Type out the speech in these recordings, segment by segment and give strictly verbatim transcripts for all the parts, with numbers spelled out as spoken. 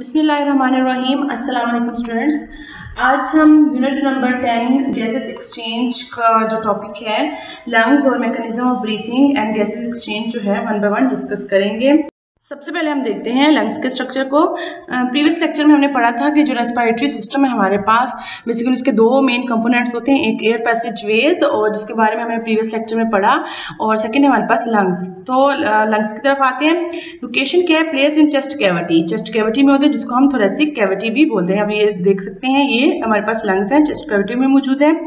बिस्मिल्लाहिर्रहमानिर्रहीम। अस्सलाम वालेकुम स्टूडेंट्स। आज हम unit number ten gases exchange का जो टॉपिक है लंग्स और mechanism of breathing and gases exchange जो है वन बाय वन डिस्कस करेंगे। सबसे पहले हम देखते हैं लंग्स के स्ट्रक्चर को। प्रीवियस uh, लेक्चर में हमने पढ़ा था कि जो रेस्पिरेटरी सिस्टम है हमारे पास बेसिकली उसके दो मेन कंपोनेंट्स होते हैं, एक एयर पैसेज वेज और जिसके बारे में हमने प्रीवियस लेक्चर में पढ़ा, और सेकंड है हमारे पास लंग्स। तो लंग्स uh, की तरफ आते हैं। लोकेशन क्या है? Place in chest cavity. Chest cavity में होते हैं जिसको हम थोरेसिक कैविटी भी बोलते हैं। अब ये देख सकते हैं, ये हमारे पास लंग्स हैं, चेस्ट कैविटी में मौजूद है।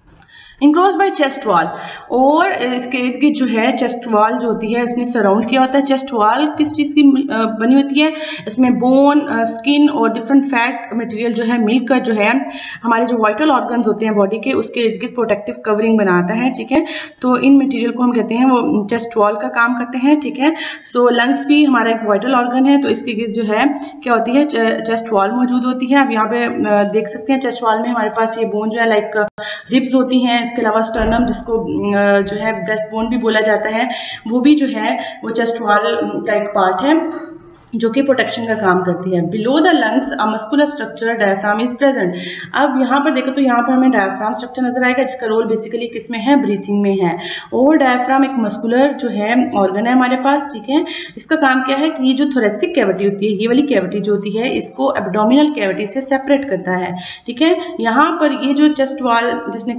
इनक्लोज बाय चेस्ट वॉल, और इसके इर्द गिर्द जो है चेस्ट वॉल जो होती है इसने सराउंड किया होता है। चेस्ट वॉल किस चीज़ की बनी होती है? इसमें बोन, स्किन और डिफरेंट फैट मटेरियल जो है मिलकर जो है हमारे जो वाइटल ऑर्गन्स होते हैं बॉडी के उसके इर्द गिर्द प्रोटेक्टिव कवरिंग बनाता है। ठीक है, तो इन मटेरियल को हम कहते हैं वो चेस्ट वॉल का काम करते हैं। ठीक है, सो लंग्स भी हमारा एक वाइटल ऑर्गन है, तो इसके गिर्द जो है क्या होती है, चेस्ट वॉल मौजूद होती है। अब यहाँ पे देख सकते हैं चेस्ट वॉल में हमारे पास ये बोन जो है लाइक रिब्स होती हैं। इसके अलावा स्टर्नम जिसको जो है ब्रेस्ट बोन भी बोला जाता है, वो भी जो है वो चेस्ट वॉल का एक पार्ट है जो कि प्रोटेक्शन का काम करती है। Below the lungs a muscular structure diaphragm is present. अब यहाँ पर देखो तो यहाँ पर हमें डायफ्राम स्ट्रक्चर नजर आएगा जिसका रोल बेसिकली किसमें है? ब्रीथिंग में है। और डायफ्राम एक मस्कुलर जो है ऑर्गन है हमारे पास। ठीक है, इसका काम क्या है कि ये जो थोरेसिक कैविटी होती है, ये वाली कैविटी जो होती है इसको एब्डोमिनल कैविटी से सेपरेट करता है। ठीक है, यहाँ पर ये जो चेस्ट वॉल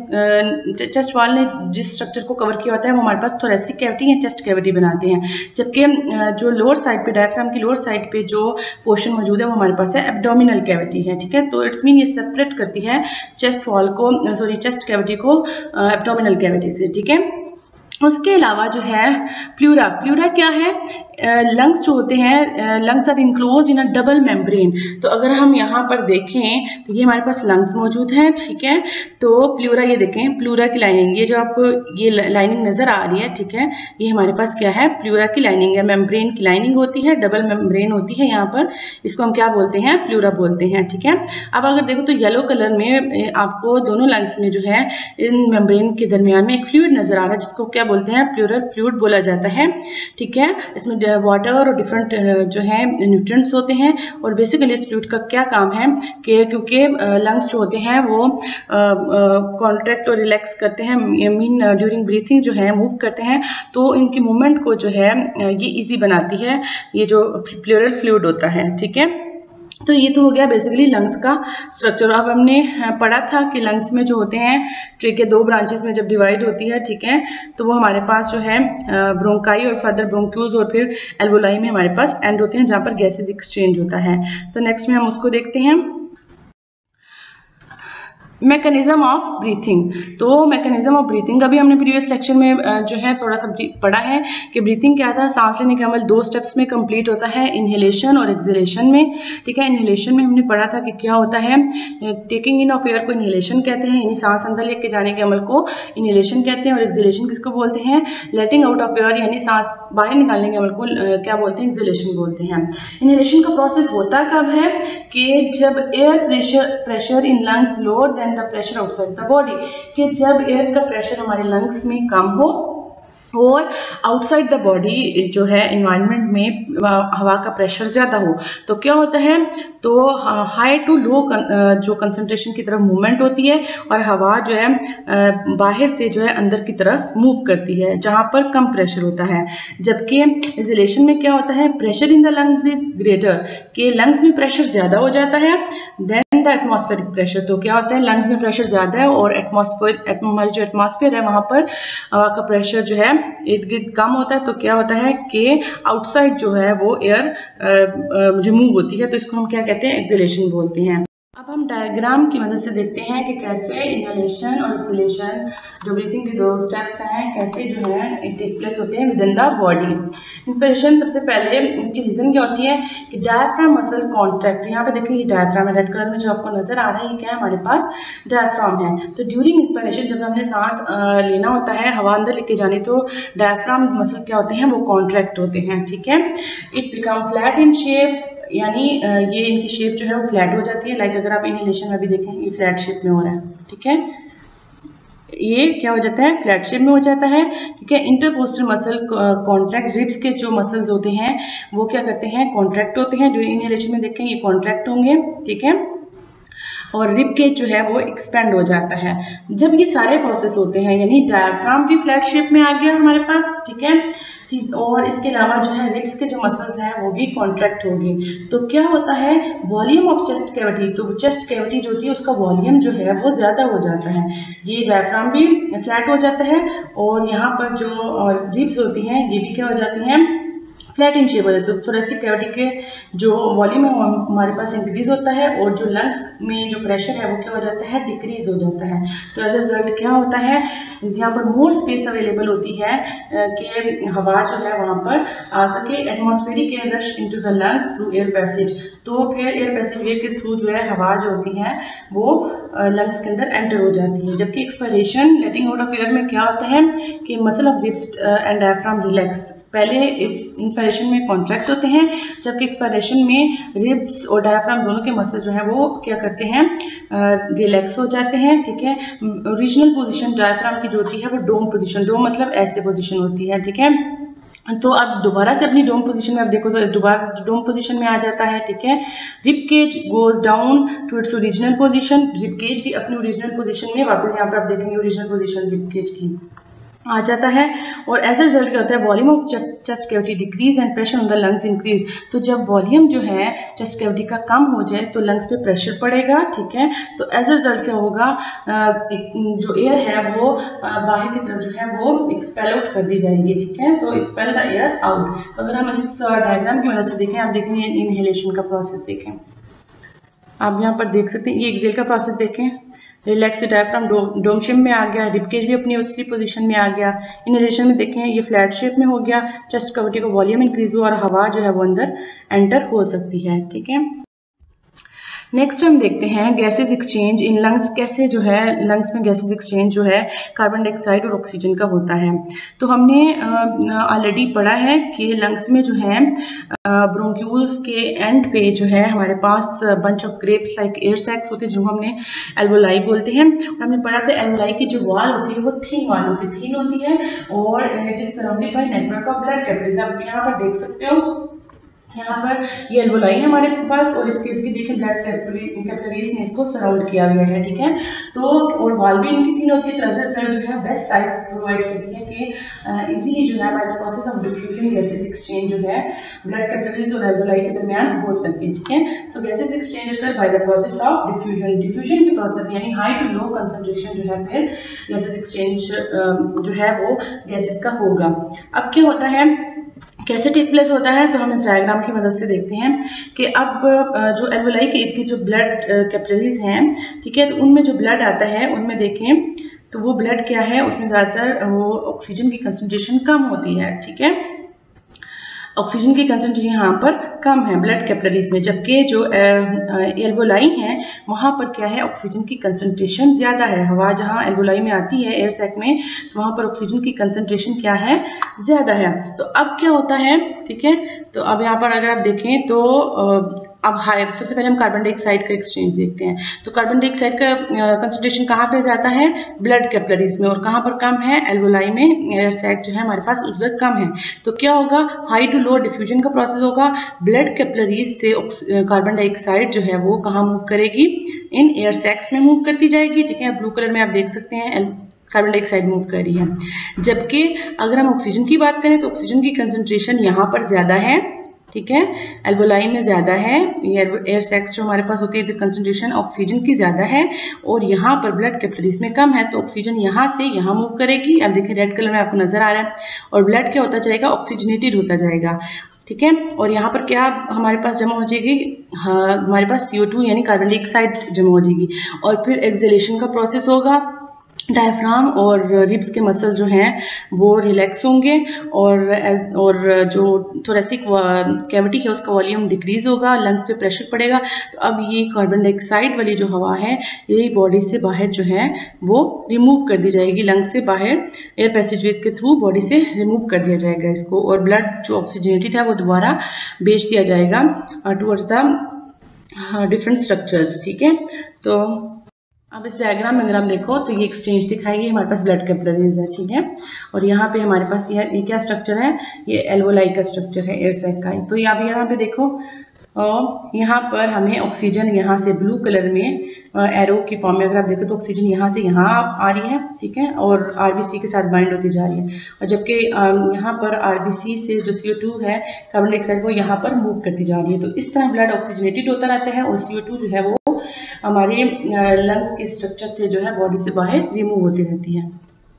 जिसने चेस्ट वॉल ने जिस स्ट्रक्चर को कवर किया होता है वो हमारे पास थोरेसिक कैविटी या चेस्ट कैविटी बनाते हैं, जबकि जो लोअर साइड पे डायफ्राम की लोअर साइड पे जो पोर्शन मौजूद है वो हमारे पास है एब्डोमिनल कैविटी है। ठीक है, तो इट्स मीन ये सेपरेट करती है चेस्ट वॉल को, सॉरी चेस्ट कैविटी को एब्डोमिनल कैविटी से। ठीक है, उसके अलावा जो है प्लूरा। प्लूरा क्या है? लंग्स uh, जो होते हैं, lungs are enclose in a double membrane. तो अगर हम यहाँ पर देखें तो ये हमारे पास लंग्स मौजूद हैं। ठीक है, तो प्लूरा, ये देखें प्लूरा की लाइनिंग, ये जो आपको ये लाइनिंग नजर आ रही है, ठीक है, ये हमारे पास क्या है? प्लूरा की लाइनिंग है। मेम्ब्रेन की लाइनिंग होती है, डबल मेम्ब्रेन होती है यहाँ पर, इसको हम क्या बोलते हैं? प्लूरा बोलते हैं। ठीक है, अब अगर देखो तो येलो कलर में आपको दोनों लंग्स में जो है इन मेम्ब्रेन के दरमियान में एक फ्लूइड नजर आ रहा है जिसको क्या बोलते हैं? प्लूरल फ्लूइड बोला जाता है। ठीक है, इसमें वाटर और डिफरेंट जो है न्यूट्रिएंट्स होते हैं, और बेसिकली इस फ्लूइड का क्या काम है कि क्योंकि लंग्स जो होते हैं वो कॉन्ट्रैक्ट और रिलैक्स करते हैं, मीन ड्यूरिंग ब्रीथिंग जो है मूव करते हैं, तो इनकी मूवमेंट को जो है ये इजी बनाती है ये जो प्लूरल फ्लूइड होता है। ठीक है, तो ये तो हो गया बेसिकली लंग्स का स्ट्रक्चर। अब हमने पढ़ा था कि लंग्स में जो होते हैं ट्री के दो ब्रांचेस में जब डिवाइड होती है, ठीक है, तो वो हमारे पास जो है ब्रोंकाई और फर्दर ब्रोंक्यूल्स और फिर एल्वोलाई में हमारे पास एंड होते हैं जहाँ पर गैसेस एक्सचेंज होता है। तो नेक्स्ट में हम उसको देखते हैं, मैकेनिज्म ऑफ ब्रीथिंग। तो मैकेनिज्म ऑफ ब्रीथिंग अभी हमने प्रीवियस लेक्चर में जो है थोड़ा सा पढ़ा है कि ब्रीथिंग क्या था। सांस लेने का अमल दो स्टेप्स में कंप्लीट होता है, इनहेलेशन और एक्सहेलेशन में। ठीक है, इनहेलेशन में हमने पढ़ा था कि क्या होता है, टेकिंग इन ऑफ एयर को इनहेलेशन कहते हैं, यानी सांस अंदर लेके जाने के अमल को इनहेलेशन कहते हैं, और एक्सहेलेशन किसको बोलते हैं? लेटिंग आउट ऑफ एयर, यानी सांस बाहर निकालने के अमल को क्या बोलते हैं? एक्सहेलेशन बोलते हैं। इनहेलेशन का प्रोसेस होता कब है कि जब air pressure pressure in lungs lower than the pressure outside the body, कि जब एयर का प्रेशर हमारे लंग्स में कम हो और आउटसाइड द बॉडी जो है एनवायरनमेंट में हवा का प्रेशर ज़्यादा हो, तो क्या होता है? तो हाई टू लो जो कंसंट्रेशन की तरफ मूवमेंट होती है और हवा जो है बाहर से जो है अंदर की तरफ मूव करती है जहाँ पर कम प्रेशर होता है। जबकि एक्सहेलेशन में क्या होता है? Pressure in the lungs is greater, कि लंग्स में प्रेशर ज़्यादा हो जाता है देन द एटमॉस्फेरिक प्रेशर। तो क्या होता है? लंग्स में प्रेशर ज़्यादा है और एटमॉस्फेयर हमारी जो एटमॉस्फेयर है वहाँ पर हवा का प्रेशर जो है इर्द गिर्द कम होता है। तो क्या होता है कि आउटसाइड जो है वो एयर रिमूव होती है, तो इसको हम क्या कहते हैं? एक्सहेलेशन बोलते हैं। अब हम डायग्राम की मदद से देखते हैं कि कैसे इनहेलेशन और एक्सहेलेशन जो ब्रीथिंग के दो स्टेप्स हैं कैसे जो है टेक प्लेस होते हैं within the body. Inspiration सबसे पहले इसकी रीजन क्या होती है कि डायफ्राम मसल कॉन्ट्रैक्ट। यहाँ पे देखिए ये डायफ्राम है, रेड कलर में जो आपको नजर आ रहा है ये क्या है? हमारे पास डायफ्राम है। तो ड्यूरिंग इंस्पिरेशन जब हमने सांस लेना होता है, हवा अंदर लेके जानी, तो डायफ्राम मसल क्या होते हैं? वो कॉन्ट्रैक्ट होते हैं। ठीक है, it become flat in shape, यानी ये इनकी शेप जो है वो फ्लैट हो जाती है। लाइक अगर आप इनहेलेशन में भी देखें ये फ्लैट शेप में हो रहा है। ठीक है, ये क्या हो जाता है, फ्लैट शेप में हो जाता है, ठीक है। इंटरकोस्टल मसल कॉन्ट्रैक्ट, रिब्स के जो मसल्स होते हैं वो क्या करते हैं, कॉन्ट्रैक्ट होते हैं। ड्यूरिंग इनहेलेशन में देखें ये कॉन्ट्रैक्ट होंगे, ठीक है, और रिब केज जो है वो एक्सपेंड हो जाता है। जब ये सारे प्रोसेस होते हैं, यानी डायफ्राम भी फ्लैट शेप में आ गया हमारे पास, ठीक है, और इसके अलावा जो है रिब्स के जो मसल्स हैं वो भी कॉन्ट्रैक्ट होगी, तो क्या होता है, वॉल्यूम ऑफ चेस्ट कैविटी, तो चेस्ट कैविटी जो होती है उसका वॉल्यूम जो है वो ज्यादा हो जाता है। ये डायफ्राम भी फ्लैट हो जाता है और यहाँ पर जो रिब्स होती हैं ये भी क्या हो जाती हैं, फ्लैट इन शेप हो जाता है। तो थोरेसिक कैविटी के जो वॉल्यूम है हमारे पास इंक्रीज होता है और जो लंग्स में जो प्रेशर है वो क्या हो जाता है, डिक्रीज हो जाता है। तो एज ए रिजल्ट क्या होता है, यहाँ पर मोर स्पेस अवेलेबल होती है कि हवा जो है वहाँ पर आ सके। Atmospheric air rush into the lungs through air passage, तो फिर एयर पैसेज वे के थ्रू जो है हवा जो होती है वो लंग्स के अंदर एंटर हो जाती है। जबकि expiration, letting out of air में क्या होता है कि muscle of ribs and diaphragm relax, पहले इस इंस्पायरेशन में कॉन्ट्रैक्ट होते हैं, जबकि एक्सपायरेशन में रिब्स और डायफ्राम दोनों के मसल्स जो हैं वो क्या करते हैं, रिलैक्स हो जाते हैं, ठीक है। ओरिजिनल पोजीशन डायफ्राम की जो होती है वो डोम पोजीशन, डोम मतलब ऐसे पोजीशन होती है, ठीक है। तो अब दोबारा से अपनी डोम पोजीशन में आप देखो तो दोबारा डोम पोजीशन में आ जाता है, ठीक है। Rib cage goes down to its original position, rib cage भी अपनी ओरिजिनल पोजीशन में वापस यहाँ पर आप देखेंगे ओरिजिनल पोजीशन रिब केज की आ जाता है। और एज ए रिजल्ट क्या होता है, volume of chest cavity decrease and pressure on the lungs increase. तो जब वॉल्यूम जो है चेस्ट कैविटी का कम हो जाए तो लंग्स पे प्रेशर पड़ेगा, ठीक है। तो एज ए रिजल्ट क्या होगा, जो एयर है वो बाहर की तरफ जो है वो एक्सपेल आउट कर दी जाएगी, ठीक है। तो एक्सपेल द एयर आउट। तो अगर हम इस डायग्राम की मदद से देखें, आप देखेंगे इनहेलेशन का प्रोसेस देखें, आप यहाँ पर देख सकते हैं, ये एक्सेल का प्रोसेस देखें, रिलैक्स डायफ्राम डोम शेप में आ गया, रिब केज भी अपनी उसी पोजीशन में आ गया। इनहेलेशन में देखें ये फ्लैट शेप में हो गया, चेस्ट कैविटी का वॉल्यूम इंक्रीज हुआ और हवा जो है वो अंदर एंटर हो सकती है, ठीक है। नेक्स्ट हम देखते हैं गैसेस एक्सचेंज इन लंग्स, कैसे जो है लंग्स में गैसेस एक्सचेंज जो है कार्बन डाइऑक्साइड और ऑक्सीजन का होता है। तो हमने ऑलरेडी पढ़ा है कि लंग्स में जो है ब्रोंक्यूल्स के एंड पे जो है हमारे पास bunch of grapes like air sacs होते हैं जिनको हमने एल्वोलाई बोलते हैं। और हमने पढ़ा था एल्वोलाई की जो वॉल होती है वो थिन वॉल होती है, थिन होती है और it is surrounded by network of blood capillaries. आप यहाँ पर देख सकते हो, यहाँ पर ये एल्वोलाई है हमारे पास और इसके इर्द गिर्द देखिए ब्लड कैपिलरीज ने इसको सराउंड किया गया है, ठीक है। तो और वॉल भी इनकी थिन होती है, तो एज अ रिजल्ट जो है बेस्ट साइड प्रोवाइड करती है कि इजीली जो है by the process of diffusion gases exchange जो है ब्लड कैपिलरीज और एल्वोलाई के दरमियान हो सकती है, ठीक है। So gases exchange occur by the process of diffusion, diffusion की प्रोसेस यानी हाई टू लो कंसंट्रेशन जो है फिर गैसेस एक्सचेंज जो है वो गैसेस का होगा। अब क्या होता है, कैसे टेक प्लेस होता है, तो हम इस डायग्राम की मदद से देखते हैं कि अब जो एल्वोलाई के इर्द जो ब्लड कैपिलरीज हैं, ठीक है, तो उनमें जो ब्लड आता है उनमें देखें तो वो ब्लड क्या है, उसमें ज़्यादातर वो ऑक्सीजन की कंसंट्रेशन कम होती है, ठीक है। ऑक्सीजन की कंसंट्रेशन यहाँ पर कम है ब्लड कैपिलरीज में, जबकि जो एल्वोलाई है वहाँ पर क्या है, ऑक्सीजन की कंसंट्रेशन ज़्यादा है। हवा जहाँ एल्वोलाई में आती है एयर सैक में, तो वहाँ पर ऑक्सीजन की कंसंट्रेशन क्या है, ज़्यादा है। तो अब क्या होता है, ठीक है, तो अब यहाँ पर अगर आप देखें तो अब हाई, सबसे पहले हम कार्बन डाइऑक्साइड का एक्सचेंज देखते हैं। तो कार्बन डाइऑक्साइड का कंसंट्रेशन कहाँ पे जाता है, ब्लड कैपिलरीज में, और कहाँ पर कम है, एल्वोलाई में, एयर सैक जो है हमारे पास उधर कम है। तो क्या होगा, हाई टू लो डिफ्यूजन का प्रोसेस होगा, ब्लड कैपिलरीज से कार्बन डाइऑक्साइड जो है वो कहाँ मूव करेगी, इन एयर सैक्स में मूव करती जाएगी, ठीक है। ब्लू कलर में आप देख सकते हैं कार्बन डाइऑक्साइड मूव कर रही है। जबकि अगर हम ऑक्सीजन की बात करें तो ऑक्सीजन की कंसंट्रेशन यहाँ पर ज्यादा है, ठीक है, एल्वोलाई में ज्यादा है, एयर सैक्स जो हमारे पास होती है कंसंट्रेशन ऑक्सीजन की ज्यादा है और यहाँ पर ब्लड कैपिलरीज में कम है, तो ऑक्सीजन यहाँ से यहाँ मूव करेगी। अब देखिए रेड कलर में आपको नजर आ रहा है, और ब्लड क्या होता जाएगा, ऑक्सीजनेटेड होता जाएगा, ठीक है। और यहाँ पर क्या हमारे पास जमा हो जाएगी, हाँ, हमारे पास सी ओ टू यानी कार्बन डाइऑक्साइड जमा हो जाएगी, और फिर एक्सहेलेशन का प्रोसेस होगा, डायफ्राम और रिब्स के मसल जो हैं वो रिलैक्स होंगे और और जो थोरेसिक कैविटी है उसका वॉल्यूम डिक्रीज होगा, लंग्स पे प्रेशर पड़ेगा। तो अब ये कार्बन डाइऑक्साइड वाली जो हवा है ये बॉडी से बाहर जो है वो रिमूव कर दी जाएगी, लंग्स से बाहर एयर पैसेजवेज के थ्रू बॉडी से रिमूव कर दिया जाएगा इसको, और ब्लड जो ऑक्सीजनेटेड है वो दोबारा भेज दिया जाएगा टुवर्ड्स द डिफरेंट स्ट्रक्चर्स, ठीक है। तो अब इस डायग्राम में अगर आप देखो तो ये एक्सचेंज दिखाई है, हमारे पास ब्लड कैपिलरीज है, ठीक है। और यहाँ पे हमारे पास ये ये क्या स्ट्रक्चर है, ये एल्वोलाई का स्ट्रक्चर है, एयर सैक का। तो आप यहाँ पे देखो और यहाँ पर हमें ऑक्सीजन यहाँ से ब्लू कलर में एरो की फॉर्म में अगर आप देखो तो ऑक्सीजन यहाँ से यहाँ आ रही है, ठीक है, और आरबीसी के साथ बाइंड होती जा रही है। और जबकि यहाँ पर आरबीसी से जो सी ओ टू है कार्बन डाइऑक्साइड वो यहाँ पर मूव करती जा रही है। तो इस तरह ब्लड ऑक्सीजनेटेड होता रहता है और सी ओ टू जो है वो हमारे लंग्स के स्ट्रक्चर से जो है बॉडी से बाहर रिमूव होती रहती है।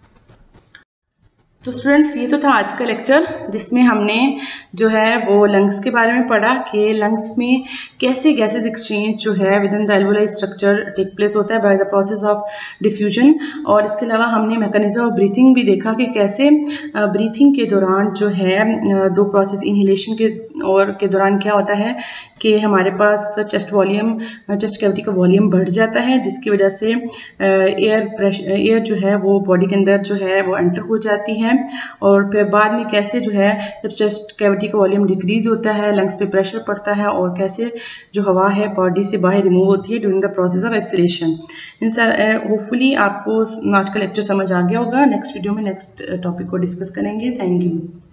तो स्टूडेंट्स ये तो था आज का लेक्चर जिसमें हमने जो है वो लंग्स के बारे में पढ़ा कि लंग्स में कैसे गैसेस एक्सचेंज जो है within the alveoli structure take place होता है by the process of diffusion. और इसके अलावा हमने मैकेनिज्म ऑफ ब्रीथिंग भी देखा कि कैसे ब्रीथिंग के दौरान जो है दो प्रोसेस इनहेलेशन के और के दौरान क्या होता है कि हमारे पास चेस्ट वॉल्यूम चेस्ट कैविटी का वॉल्यूम बढ़ जाता है, जिसकी वजह से एयर प्रेशर एयर जो है वो बॉडी के अंदर जो है वो एंटर हो जाती है। और फिर बाद में कैसे जो है जब चेस्ट कैविटी का वॉल्यूम डिक्रीज होता है लंग्स पे प्रेशर पड़ता है और कैसे जो हवा है बॉडी से बाहर रिमूव होती है during the process of exhalation. इन होपफुली आपको आज का लेक्चर समझ आ गया होगा। नेक्स्ट वीडियो में नेक्स्ट टॉपिक को डिस्कस करेंगे। Thank you.